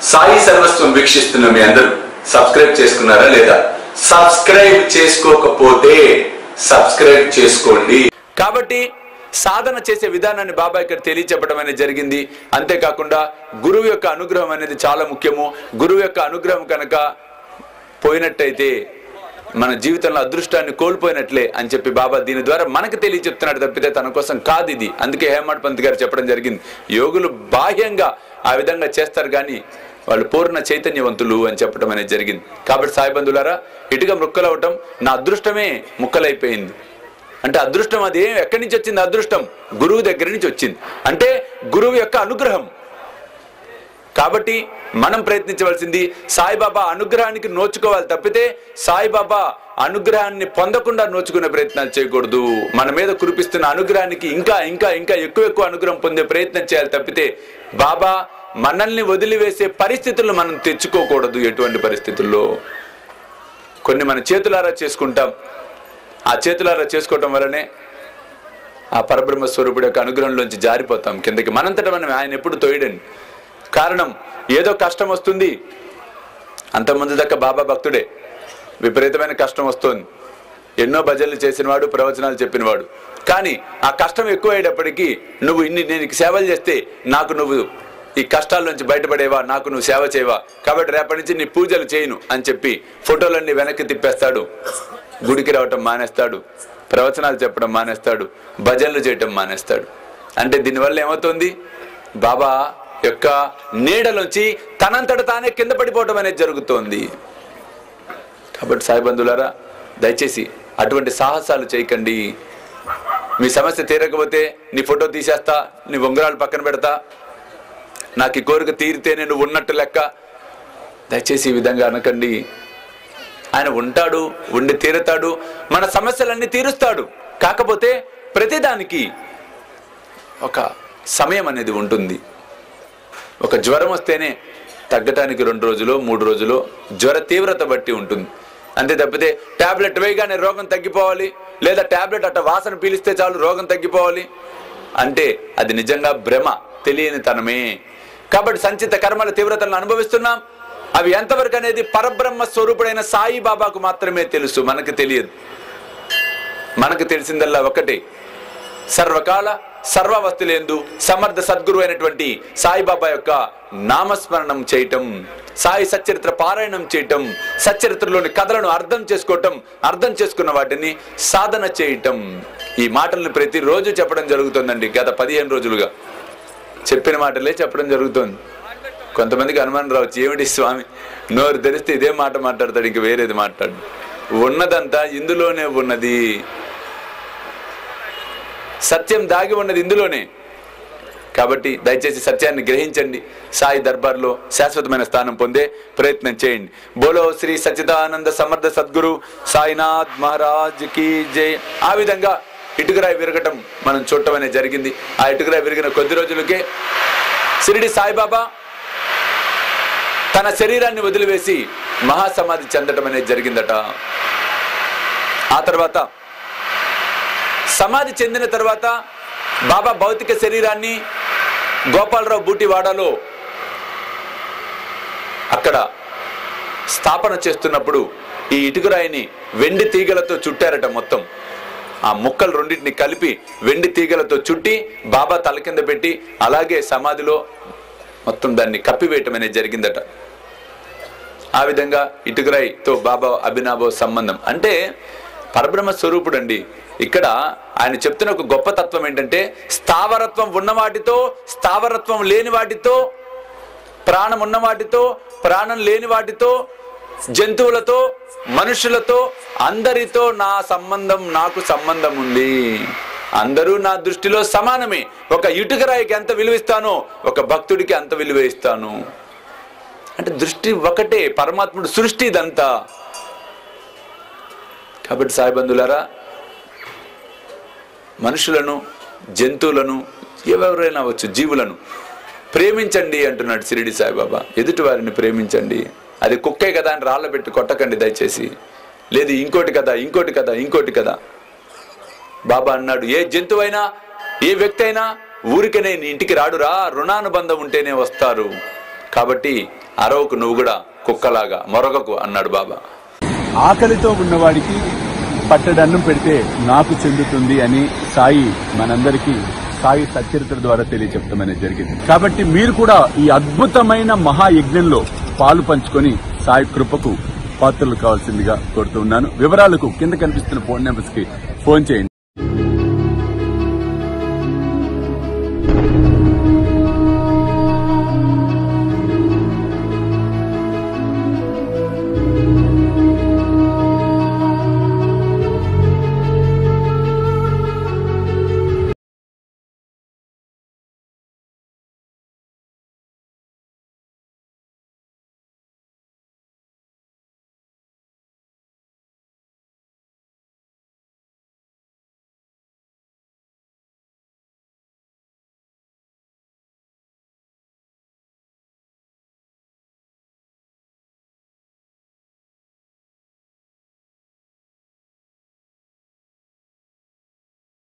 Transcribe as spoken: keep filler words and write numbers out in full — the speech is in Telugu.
సాయి సర్వస్వం వీక్షిస్తున్న మీ అందరూ సబ్స్క్రైబ్ చేసుకున్నారా లేదా? సబ్స్క్రైబ్ చేసుకోకపోతే సబ్స్క్రైబ్ చేసుకోండి. కాబట్టి సాధన చేసే విధానాన్ని బాబా ఇక్కడ తెలియచెప్పడం అనేది జరిగింది. అంతేకాకుండా గురువు యొక్క అనుగ్రహం అనేది చాలా ముఖ్యము. గురువు యొక్క అనుగ్రహం కనుక పోయినట్టయితే మన జీవితంలో అదృష్టాన్ని కోల్పోయినట్లే అని చెప్పి బాబా దీని ద్వారా మనకు తెలియచెప్తున్నాడు తప్పితే తన కోసం కాదు ఇది. అందుకే హేమాడ్ పంత్ గారు చెప్పడం జరిగింది, యోగులు బాహ్యంగా ఆ విధంగా చేస్తారు కానీ వాళ్ళు పూర్ణ చైతన్యవంతులు అని చెప్పడం అనేది జరిగింది. కాబట్టి సాయి బంధువులారా, ఇటుగా ముక్కలవటం నా అదృష్టమే ముక్కలైపోయింది అంటే అదృష్టం అది ఎక్కడి నుంచి వచ్చింది? అదృష్టం గురువు దగ్గర నుంచి వచ్చింది. అంటే గురువు యొక్క అనుగ్రహం. కాబట్టి మనం ప్రయత్నించవలసింది సాయిబాబా అనుగ్రహానికి నోచుకోవాలి తప్పితే సాయిబాబా అనుగ్రహాన్ని పొందకుండా నోచుకునే ప్రయత్నాలు చేయకూడదు. మన మీద కురిపిస్తున్న అనుగ్రహానికి ఇంకా ఇంకా ఇంకా ఎక్కువ ఎక్కువ అనుగ్రహం పొందే ప్రయత్నం చేయాలి తప్పితే బాబా మనల్ని వదిలివేసే పరిస్థితులను మనం తెచ్చుకోకూడదు. ఎటువంటి పరిస్థితుల్లో కొన్ని మన చేతులారా చేసుకుంటాం. ఆ చేతులారా చేసుకోవటం వల్లనే ఆ పరబ్రహ్మ స్వరూపుడు యొక్క అనుగ్రహంలోంచి జారిపోతాం కిందకి. మనంతట మనం ఆయన ఎప్పుడు తోయడండి. కారణం ఏదో కష్టం వస్తుంది. అంతకుముందు దాకా బాబా భక్తుడే, విపరీతమైన కష్టం వస్తుంది. ఎన్నో భజనలు చేసినవాడు, ప్రవచనాలు చెప్పినవాడు. కానీ ఆ కష్టం ఎక్కువ అయ్యేటప్పటికీ నువ్వు ఇన్ని నేను సేవలు చేస్తే నాకు నువ్వు ఈ కష్టాల నుంచి బయటపడేవా, నాకు నువ్వు సేవ చేయవా, కాబట్టి రేపటి నుంచి నీ పూజలు చేయను అని చెప్పి ఫోటోలన్నీ వెనక్కి తిప్పేస్తాడు. గుడికి రావటం మానేస్తాడు, ప్రవచనాలు చెప్పడం మానేస్తాడు, భజనలు చేయటం మానేస్తాడు. అంటే దీనివల్ల ఏమవుతుంది? బాబా యొక్క నీడలోంచి తనంతట తానే కింద పడిపోవటం అనేది జరుగుతోంది. కాబట్టి సాయి బంధువులారా, దయచేసి అటువంటి సాహసాలు చేయకండి. మీ సమస్య తీరకపోతే నీ ఫోటో తీసేస్తా, నీ ఉంగరాలు పక్కన పెడతా, నాకు ఈ కోరిక తీరితేనే నువ్వు ఉన్నట్టు లెక్క. దయచేసి ఈ విధంగా అనకండి. ఆయన ఉంటాడు, ఉండి తీరుతాడు, మన సమస్యలన్నీ తీరుస్తాడు. కాకపోతే ప్రతిదానికి ఒక సమయం అనేది ఉంటుంది. ఒక జ్వరం వస్తేనే తగ్గటానికి రెండు రోజులు మూడు రోజులు జ్వర తీవ్రత బట్టి ఉంటుంది. అంతే తప్పితే టాబ్లెట్ వేయగానే రోగం తగ్గిపోవాలి, లేదా టాబ్లెట్ అట్ట వాసన పీలిస్తే చాలు రోగం తగ్గిపోవాలి అంటే అది నిజంగా భ్రమ, తెలియని తనమే. కాబట్టి సంచిత కర్మల తీవ్రతలను అనుభవిస్తున్నాం. అవి ఎంతవరకు అనేది పరబ్రహ్మ స్వరూపుడైన సాయి బాబాకు మాత్రమే తెలుసు, మనకు తెలియదు. మనకు తెలిసిందల్లా ఒకటే, సర్వకాల సర్వవస్తులందు సమర్థ సద్గురు అయినటువంటి సాయిబాబా యొక్క నామస్మరణం చేయటం, సాయి సచ్చరిత్ర పారాయణం చేయటం, సచ్చరిత్రలోని కథలను అర్థం చేసుకోవటం, అర్థం చేసుకున్న వాటిని సాధన చేయటం. ఈ మాటలను ప్రతిరోజు చెప్పడం జరుగుతుందండి. గత పదిహేను రోజులుగా చెప్పిన మాటలే చెప్పడం జరుగుతుంది. కొంతమందికి అనుమానం రావచ్చు, ఏమిటి స్వామి నోరు తెరిస్తే ఇదే మాట మాట్లాడతాడు, ఇంక వేరేది మాట్లాడు. ఉన్నదంతా ఇందులోనే ఉన్నది, సత్యం దాగి ఉన్నది ఇందులోనే. కాబట్టి దయచేసి సత్యాన్ని గ్రహించండి. సాయి దర్బార్లో శాశ్వతమైన స్థానం పొందే ప్రయత్నం చేయండి. బోలో శ్రీ సచ్చిదానంద సమర్థ సద్గురు సాయినాథ్ మహారాజ్ కీ జై. ఆ విధంగా ఇటుకరాయి విరగటం మనం చూడటం అనేది జరిగింది. ఆ ఇటుకరాయి విరిగిన కొద్ది రోజులకే షిరిడి సాయిబాబా తన శరీరాన్ని వదిలివేసి మహాసమాధి చెందటం అనేది జరిగిందట. ఆ తర్వాత సమాధి చెందిన తర్వాత బాబా భౌతిక శరీరాన్ని గోపాలరావు బూటివాడలో అక్కడ స్థాపన చేస్తున్నప్పుడు ఈ ఇటుకరాయిని వెండి తీగలతో చుట్టారట. మొత్తం ఆ ముక్కలు రెండింటిని కలిపి వెండి తీగలతో చుట్టి బాబా తల కింద పెట్టి అలాగే సమాధిలో మొత్తం దాన్ని కప్పివేయటం అనేది జరిగిందట. ఆ విధంగా ఇటుకరాయితో బాబా అభినవ సంబంధం. అంటే పరబ్రహ్మ స్వరూపుడు అండి. ఇక్కడ ఆయన చెప్తున్న ఒక గొప్ప తత్వం ఏంటంటే, స్థావరత్వం ఉన్న వాటితో, స్థావరత్వం లేని వాటితో, ప్రాణం ఉన్న వాటితో, ప్రాణం లేని వాటితో, జంతువులతో, మనుషులతో, అందరితో నా సంబంధం, నాకు సంబంధం ఉంది. అందరూ నా దృష్టిలో సమానమే. ఒక ఇటుకరాయికి ఎంత విలువిస్తానో ఒక భక్తుడికి అంత విలువ ఇస్తాను. అంటే దృష్టి ఒకటే, పరమాత్ముడు సృష్టి ఇదంతా. కాబట్టి సాయి బంధువులారా, మనుషులను, జంతువులను, ఎవరైనా వచ్చు, జీవులను ప్రేమించండి అంటున్నాడు షిరిడి సాయిబాబా. ఎదుటి వారిని ప్రేమించండి. అది కుక్కే కదా అని రాళ్ళ పెట్టి కొట్టకండి దయచేసి. లేదు ఇంకోటి కదా, ఇంకోటి కదా, ఇంకోటి కదా. బాబా అన్నాడు, ఏ జంతువైనా, ఏ వ్యక్తి అయినా ఊరికనే నీ ఇంటికి రాడురా, రుణానుబంధం ఉంటేనే వస్తారు. కాబట్టి అరవకు, నువ్వు కూడా కుక్కలాగా మొరగకు అన్నాడు బాబా. ఆకలితో ఉన్నవాడికి పట్టడన్నం పెడితే నాకు చెందుతుంది అని సాయి మనందరికీ సాయి సచ్చరిత్ర ద్వారా తెలియచెప్పడం అనేది జరిగింది. కాబట్టి మీరు కూడా ఈ అద్భుతమైన మహాయజ్ఞంలో పాలు పంచుకొని సాయి కృపకు పాత్రలు కావాల్సిందిగా కోరుతున్నాను. వివరాలకు కింద కనిపిస్తున్న ఫోన్ నెంబర్స్ కి ఫోన్ చేయండి.